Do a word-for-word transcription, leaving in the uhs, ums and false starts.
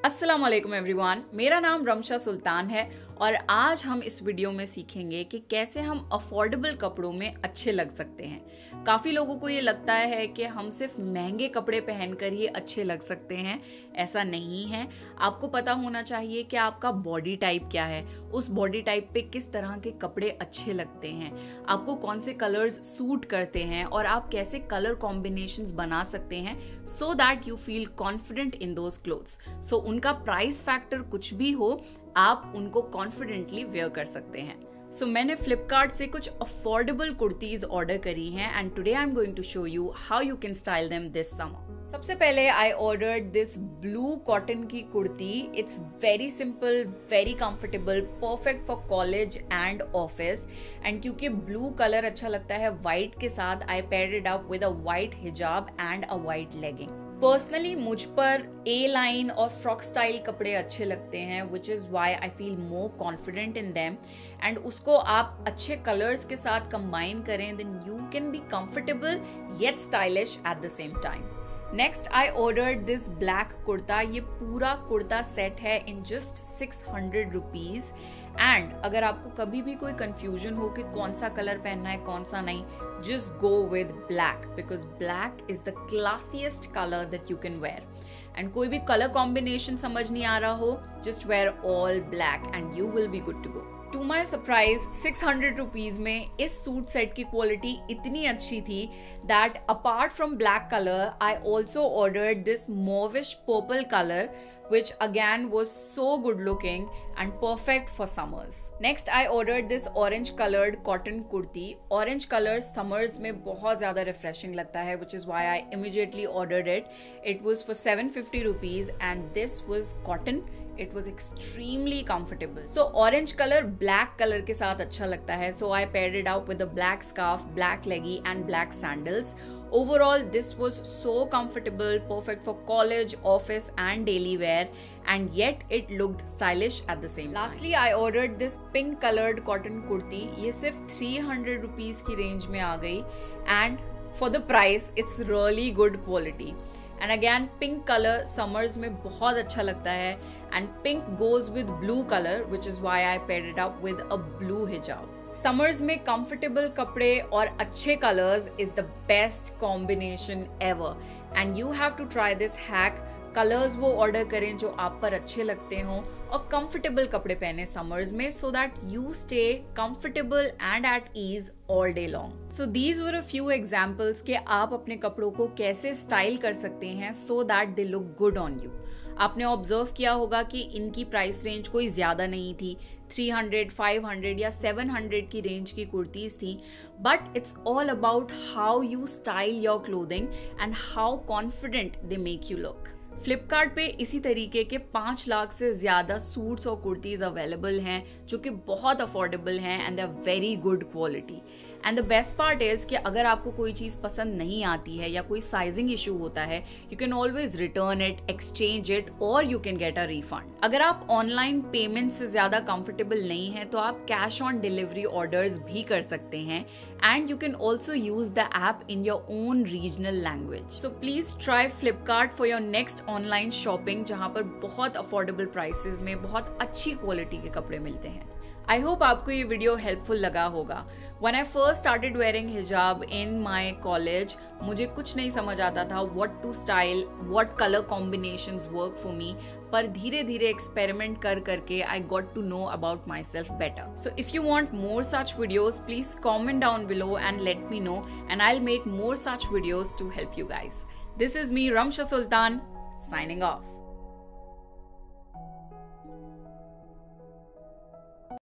अस्सलाम वालेकुम एवरीवन, मेरा नाम रमशा सुल्तान है और आज हम इस वीडियो में सीखेंगे कि कैसे हम अफोर्डेबल कपड़ों में अच्छे लग सकते हैं। काफ़ी लोगों को ये लगता है कि हम सिर्फ महंगे कपड़े पहनकर ही अच्छे लग सकते हैं। ऐसा नहीं है। आपको पता होना चाहिए कि आपका बॉडी टाइप क्या है, उस बॉडी टाइप पे किस तरह के कपड़े अच्छे लगते हैं, आपको कौन से कलर्स सूट करते हैं और आप कैसे कलर कॉम्बिनेशंस बना सकते हैं so that you feel confident in those clothes. So उनका प्राइस फैक्टर कुछ भी हो, आप उनको कॉन्फिडेंटली वेयर कर सकते हैं। सो so, मैंने फ्लिपकार्ट से कुछ अफोर्डेबल कुर्तीज ऑर्डर करी हैं and today I am going to show you how you can style them this summer. सबसे पहले I ordered this blue cotton की kurti. It's very simple, very comfortable, perfect for college and office. And क्योंकि blue colour अच्छा लगता है white के साथ, I paired it up with a white hijab and a white legging. Personally मुझ पर A line और फ्रॉक स्टाइल कपड़े अच्छे लगते हैं, which is why I feel more confident in them. And उसको आप अच्छे कलर्स के साथ कंबाइन करें, then you can be comfortable yet stylish at the same time. Next I ordered this black kurta. ये पूरा कुर्ता सेट है in just six hundred rupees. And अगर आपको कभी भी कोई कंफ्यूजन हो कि कौन सा कलर पहनना है कौन सा नहीं, just go with black because black is the classiest color that you can wear. And कोई भी कलर कॉम्बिनेशन समझ नहीं आ रहा हो, just wear all black and you will be good to go. To my surprise, six hundred rupees में इस suit set की quality इतनी अच्छी थी that apart from black color, I also ordered this mauvish purple color, which again was so good looking and perfect for summers. Next, I ordered this orange colored cotton kurti. Orange color summers में बहुत ज़्यादा refreshing लगता है, which is why I immediately ordered it. It was for seven fifty rupees and this was cotton. It was extremely comfortable. So orange color black color के साथ अच्छा लगता है. So I paired it up with a black scarf, black leggy and black sandals. Overall, this was so comfortable, perfect for college, office and daily wear, and yet it looked stylish at the same time. Lastly, I ordered this pink colored cotton kurti. ये सिर्फ three hundred rupees की range में आ गई and for the price, it's really good quality. And again pink colour summers में बहुत अच्छा लगता है and pink goes with blue colour, which is why I paired it up with a blue hijab. Summers में comfortable कपड़े और अच्छे colours is the best combination ever and you have to try this hack. Colours वो order करें जो आप पर अच्छे लगते हों और कंफर्टेबल कपड़े पहने समर्स में, so that you stay comfortable and at ease all day long. So these were a few examples कि आप अपने कपड़ों को कैसे स्टाइल कर सकते हैं so that they look good on you. आपने ऑब्जर्व किया होगा कि इनकी प्राइस रेंज कोई ज्यादा नहीं थी, थ्री हंड्रेड, फाइव हंड्रेड या सेवन हंड्रेड की रेंज की कुर्तीज थी, but it's all about how you style your clothing and how confident they make you look. Flipkart पे इसी तरीके के पांच लाख से ज्यादा सूट्स और कुर्तीज अवेलेबल हैं जो कि बहुत अफोर्डेबल हैं and they are very good quality. And the best part is कि अगर आपको कोई चीज पसंद नहीं आती है या कोई साइजिंग इशू होता है, you can always return it, exchange it और you can get a refund. अगर आप ऑनलाइन पेमेंट से ज्यादा कंफर्टेबल नहीं है तो आप कैश ऑन डिलीवरी ऑर्डर्स भी कर सकते हैं and you can also use the app in your own regional language. So please try Flipkart for your next online shopping, जहां पर बहुत अफोर्डेबल प्राइसेस में बहुत अच्छी क्वालिटी के कपड़े मिलते हैं। आई होप आपको ये वीडियो हेल्पफुल लगा होगा। When I first started wearing hijab in my college, मुझे कुछ नहीं समझ आता था what to style, what color combinations work for me. पर धीरे धीरे experiment कर करके I got to know about myself better. So if you want more such videos, please comment down below and let me know, and I'll make more such videos to help you guys. This is me, Ramsha Sultan, signing off.